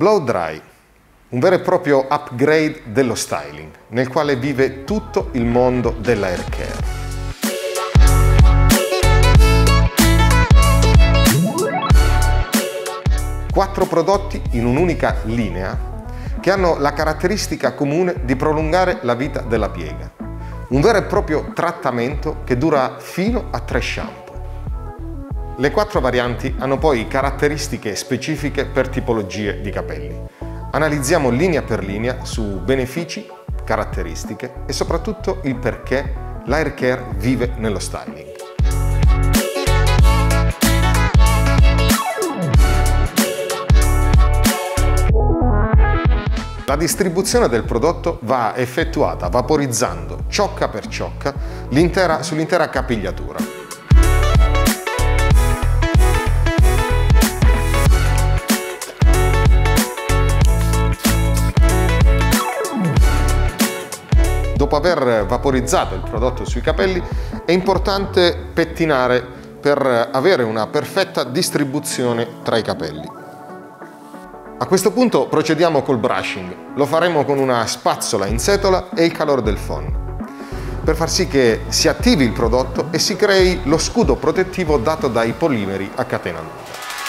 Blow Dry, un vero e proprio upgrade dello styling, nel quale vive tutto il mondo della hair care. Quattro prodotti in un'unica linea che hanno la caratteristica comune di prolungare la vita della piega. Un vero e proprio trattamento che dura fino a 3 shampoo. Le 4 varianti hanno poi caratteristiche specifiche per tipologie di capelli. Analizziamo linea per linea su benefici, caratteristiche e soprattutto il perché la hair care vive nello styling. La distribuzione del prodotto va effettuata vaporizzando ciocca per ciocca sull'intera capigliatura. Dopo aver vaporizzato il prodotto sui capelli è importante pettinare per avere una perfetta distribuzione tra i capelli. A questo punto procediamo col brushing. Lo faremo con una spazzola in setola e il calore del phon, per far sì che si attivi il prodotto e si crei lo scudo protettivo dato dai polimeri a catena lunga.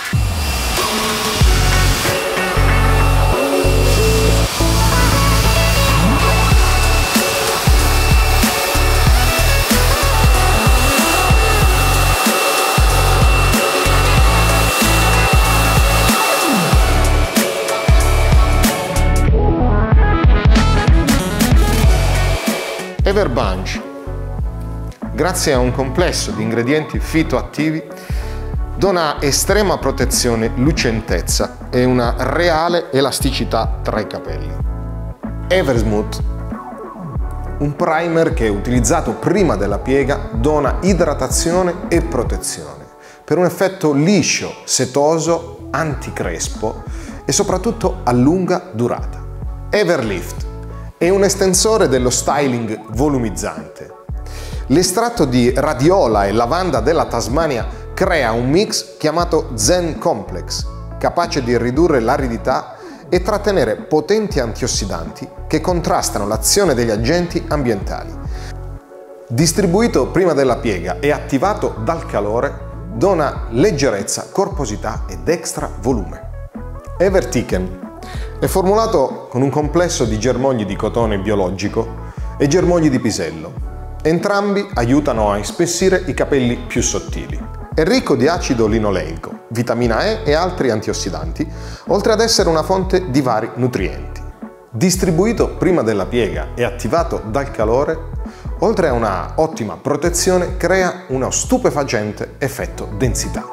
Everbunch, grazie a un complesso di ingredienti fitoattivi, dona estrema protezione, lucentezza e una reale elasticità tra i capelli. Eversmooth, un primer che utilizzato prima della piega dona idratazione e protezione per un effetto liscio, setoso, anticrespo e soprattutto a lunga durata. Everlift è un estensore dello styling volumizzante. L'estratto di radiola e lavanda della Tasmania crea un mix chiamato Zen Complex, capace di ridurre l'aridità e trattenere potenti antiossidanti che contrastano l'azione degli agenti ambientali. Distribuito prima della piega e attivato dal calore, dona leggerezza, corposità ed extra volume. Evertiken è formulato con un complesso di germogli di cotone biologico e germogli di pisello. Entrambi aiutano a ispessire i capelli più sottili. È ricco di acido linoleico, vitamina E e altri antiossidanti, oltre ad essere una fonte di vari nutrienti. Distribuito prima della piega e attivato dal calore, oltre a una ottima protezione, crea uno stupefacente effetto densità.